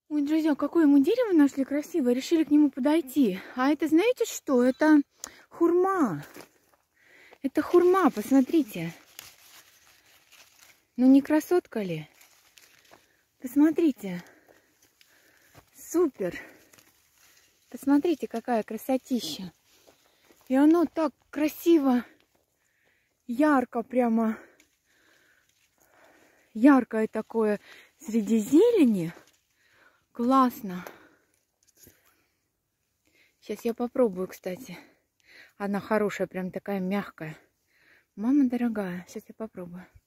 Ой, друзья, какое мы дерево нашли красивое, решили к нему подойти. А это, знаете что? Это хурма. Это хурма, посмотрите. Ну не красотка ли? Посмотрите. Супер. Посмотрите, какая красотища. И оно так красиво, ярко прямо. Яркое такое среди зелени. Классно. Сейчас я попробую, кстати. Она хорошая, прям такая мягкая. Мама дорогая, сейчас я попробую.